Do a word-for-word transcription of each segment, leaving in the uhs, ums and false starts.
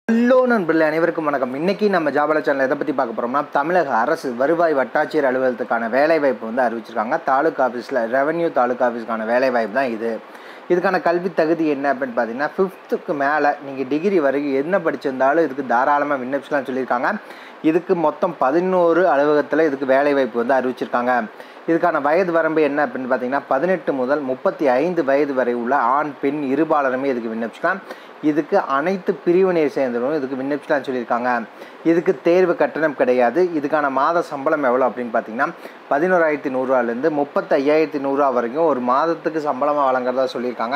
Hello நண்பர்களே, அனைவருக்கும் வணக்கம். இன்றைக்கி நம்ம ஜாபல சேனல் எதை பற்றி பார்க்க போகிறோம்னா, தமிழக அரசு வருவாய் வட்டாட்சியர் அலுவலகத்துக்கான வேலைவாய்ப்பு வந்து அறிவிச்சிருக்காங்க. தாலுக்கா ஆஃபீஸில் ரெவன்யூ தாலுக்கா ஆஃபீஸ்க்கான வேலைவாய்ப்பு தான் இது. இதுக்கான கல்வி தகுதி என்ன அப்படின்னு பார்த்தீங்கன்னா, ஃபிஃப்த்துக்கு மேலே நீங்கள் டிகிரி வரைக்கும் என்ன படிச்சிருந்தாலும் இதுக்கு தாராளமாக விண்ணப்பிச்சலாம் சொல்லியிருக்காங்க. இதுக்கு மொத்தம் பதினோரு அலுவலகத்தில் இதுக்கு வேலைவாய்ப்பு வந்து அறிவிச்சிருக்காங்க. இதுக்கான வயது வரம்பு என்ன அப்படின்னு பார்த்தீங்கன்னா, பதினெட்டு முதல் முப்பத்தி ஐந்து வயது வரை உள்ள ஆண் பெண் இருபாலருமே இதுக்கு விண்ணப்பிச்சிக்கலாம். இதுக்கு அனைத்து பிரிவினையை சேர்ந்தவரும் இதுக்கு விண்ணப்பிச்சலாம்னு சொல்லியிருக்காங்க. இதுக்கு தேர்வு கட்டணம் கிடையாது. இதுக்கான மாத சம்பளம் எவ்வளோ அப்படின்னு பார்த்தீங்கன்னா, பதினோராயிரத்தி நூறுரூவாலேருந்து முப்பத்தி ஐயாயிரத்தி நூறுரூவா வரைக்கும் ஒரு மாதத்துக்கு சம்பளமாக வழங்குறதா சொல்லியிருக்காங்க.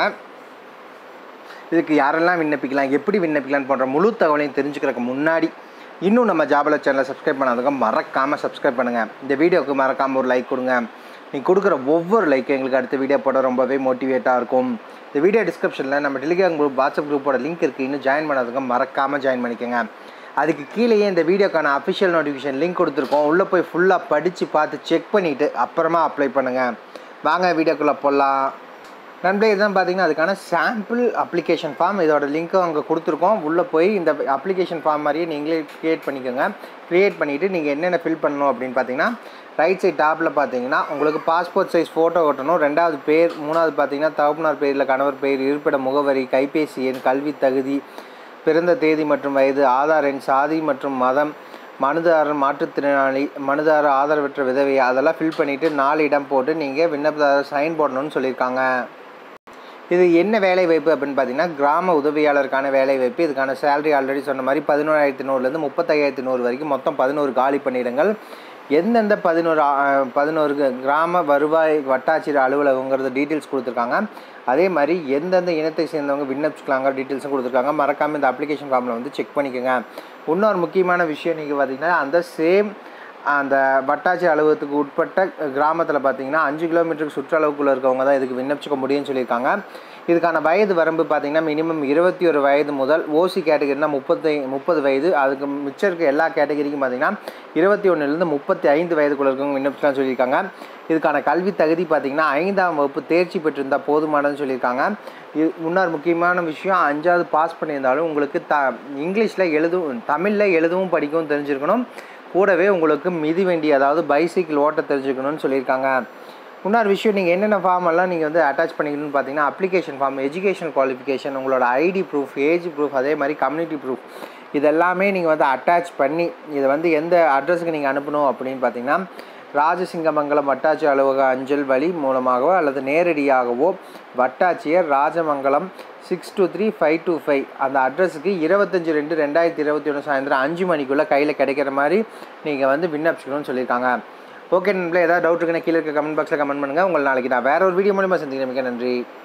இதுக்கு யாரெல்லாம் விண்ணப்பிக்கலாம், எப்படி விண்ணப்பிக்கலான்னு போன்ற முழு தகவலையும் தெரிஞ்சுக்கிறதுக்கு முன்னாடி இன்னும் நம்ம ஜாபல சேனலை சப்ஸ்கிரைப் பண்ணாதவங்க மறக்காமல் சப்ஸ்கிரைப் பண்ணுங்கள். இந்த வீடியோவுக்கு மறக்காமல் ஒரு லைக் கொடுங்க. நீங்கள் கொடுக்குற ஒவ்வொரு லைக்கும் எங்களுக்கு அடுத்த வீடியோ போட ரொம்பவே மோட்டிவேட்டாக இருக்கும். இந்த வீடியோ டிஸ்கிரிப்ஷனில் நம்ம டெலிகிராம் குரூப் வாட்ஸ்அப் குரூப்போட லிங்க் இருக்குது. இன்னும் ஜாயின் பண்ணாதவங்க மறக்காமல் ஜாயின் பண்ணிக்கோங்க. அதுக்கு கீழேயே இந்த வீடியோக்கான அஃபிஷியல் நோட்டிஃபிகேஷன் லிங்க் கொடுத்துருக்கோம். உள்ளே போய் ஃபுல்லாக படித்து பார்த்து செக் பண்ணிவிட்டு அப்புறமா அப்ளை பண்ணுங்கள். வாங்க வீடியோக்குள்ளே போடலாம். நண்பர்களே, இதுதான் பார்த்தீங்கன்னா அதுக்கான சாம்பிள் அப்ளிகேஷன் ஃபார்ம். இதோட லிங்க்கும் அங்கே கொடுத்துருக்கோம். உள்ளே போய் இந்த அப்ளிகேஷன் ஃபார்ம் மாதிரியே நீங்களே க்ரியேட் பண்ணிக்கோங்க. க்ரியேட் பண்ணிவிட்டு நீங்கள் என்னென்ன ஃபில் பண்ணணும் அப்படின்னு பார்த்தீங்கன்னா, ரைட் சைட் டாப்பில் பார்த்தீங்கன்னா உங்களுக்கு பாஸ்போர்ட் சைஸ் ஃபோட்டோ ஓட்டணும். ரெண்டாவது பேர், மூணாவது பார்த்தீங்கன்னா தகப்பனார் பேரில் கணவர் பெயர், இருப்பிட முகவரி, கைபேசி எண், கல்வி தகுதி, பிறந்த தேதி மற்றும் வயது, ஆதார் எண், சாதி மற்றும் மதம், மனுதாரர் மாற்றுத்திறனாளி, மனுதாரர் ஆதரவற்ற விதவை, அதெல்லாம் ஃபில் பண்ணிவிட்டு நாலு இடம் போட்டு நீங்கள் விண்ணப்பதாரர் சைன் போடணும்னு சொல்லியிருக்காங்க. இது என்ன வேலை வாய்ப்பு அப்படின்னு பார்த்தீங்கன்னா, கிராம உதவியாளருக்கான வேலை வாய்ப்பு. இதுக்கான சேலரி ஆல்ரெடி சொன்ன மாதிரி பதினோராயிரத்தி நூறுலேருந்து முப்பத்தையாயிரத்தி நூறு வரைக்கும் மொத்தம் பதினோரு காலி பணியிடங்கள். எந்தெந்த பதினோரு பதினோரு கிராம வருவாய் வட்டாட்சியர் அலுவலகங்கிறது டீட்டெயில்ஸ் கொடுத்துருக்காங்க. அதே மாதிரி எந்தெந்த இனத்தை சேர்ந்தவங்க விண்ணப்பிச்சுக்கலாங்க டீட்டெயில்ஸும் கொடுத்துருக்காங்க. மறக்காமல் இந்த அப்ளிகேஷன் ஃபார்மில் வந்து செக் பண்ணிக்கோங்க. இன்னொரு முக்கியமான விஷயம், நீங்கள் பார்த்தீங்கன்னா அந்த சேம் அந்த வட்டாட்சியர் அலுவலகத்துக்கு உட்பட்ட கிராமத்தில் பார்த்தீங்கன்னா அஞ்சு கிலோமீட்டருக்கு சுற்றளவுக்குள்ளே இருக்கவங்க தான் இதுக்கு விண்ணப்பிச்சிக்க முடியும்னு சொல்லியிருக்காங்க. இதுக்கான வயது வரம்பு பார்த்திங்கன்னா மினிமம் இருபத்தி ஒரு வயது முதல், ஓசி கேட்டகரினா முப்பத்தி முப்பது வயது, அதுக்கு மிச்சம் இருக்க எல்லா கேட்டகரிக்கும் பார்த்திங்கன்னா இருபத்தி ஒன்றுலேருந்து முப்பத்தி ஐந்து வயதுக்குள்ளே இருக்கவங்க விண்ணப்பிச்சலாம் சொல்லியிருக்காங்க. இதுக்கான கல்வி தகுதி பார்த்திங்கன்னா ஐந்தாம் வகுப்பு தேர்ச்சி பெற்றிருந்தால் போதுமானதுன்னு சொல்லியிருக்காங்க. இது முன்னாடி முக்கியமான விஷயம், அஞ்சாவது பாஸ் பண்ணியிருந்தாலும் உங்களுக்கு த இங்கிலீஷில் எழுதும், தமிழில் எழுதவும் படிக்கவும் தெரிஞ்சிருக்கணும். கூடவே உங்களுக்கு மிதிவண்டி அதாவது பைசைக்கிள் ஓட்ட தெரிஞ்சுக்கணும்னு சொல்லியிருக்காங்க. இன்னொரு விஷயம், நீங்கள் என்னென்ன ஃபார்ம் எல்லாம் நீங்கள் வந்து அட்டாச் பண்ணிக்கணும்னு பார்த்தீங்கன்னா, அப்ளிகேஷன் ஃபார்ம், எஜுகேஷன் குவாலிஃபிகேஷன், உங்களோட ஐடி ப்ரூஃப், ஏஜ் ப்ரூஃப், அதே மாதிரி கம்யூனிட்டி ப்ரூஃப், இதெல்லாமே நீங்கள் வந்து அட்டாச் பண்ணி இதை வந்து எந்த அட்ரஸுக்கு நீங்கள் அனுப்பணும் அப்படின்னு பார்த்தீங்கன்னா, ராஜசிங்கமங்கலம் வட்டாட்சியர் அலுவலக அஞ்சல் வழி மூலமாகவோ அல்லது நேரடியாகவோ வட்டாட்சியர் Rajamangalam six two three five two five அந்த அட்ரஸுக்கு இருபத்தஞ்சி ரெண்டு ரெண்டாயிரத்தி இருபத்தி ஒன்று சாயந்தரம் அஞ்சு மணிக்குள்ளே கையில் கிடைக்கிற மாதிரி நீங்கள் வந்து விண்ணப்பிச்சுக்கணும்னு சொல்லியிருக்காங்க. ஓகே நண்பர்களே, ஏதாவது டவுட் இருக்குன்னா கீழே இருக்க கமெண்ட் பாக்ஸில் கமெண்ட் பண்ணுங்கள். உங்களை நாளைக்கு நான் வேறு ஒரு வீடியோ மூலமாக சந்திக்கிறேன். மிக நன்றி.